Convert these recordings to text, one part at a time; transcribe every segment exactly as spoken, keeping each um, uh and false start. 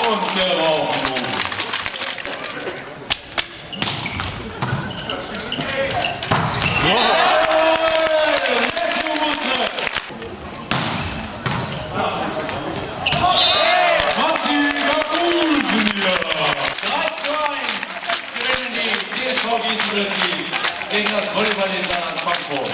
Und der Rauchen. Gegen das Volleyball-Internat Frankfurt.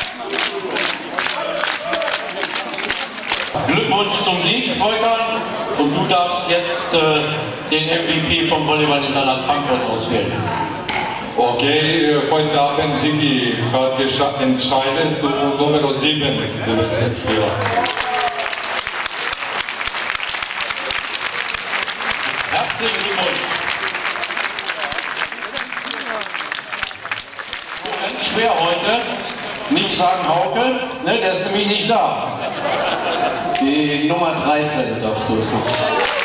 Glückwunsch zum Sieg, Volker. Und du darfst jetzt äh, den M V P vom Volleyball-Internat Frankfurt auswählen. Okay, heute Abend Sigi hat entscheidend Nummer sieben, der beste Spieler. Herzlichen Glückwunsch. Ganz schwer heute, nicht sagen Hauke, ne, der ist nämlich nicht da. Die Nummer dreizehn darf zu uns kommen.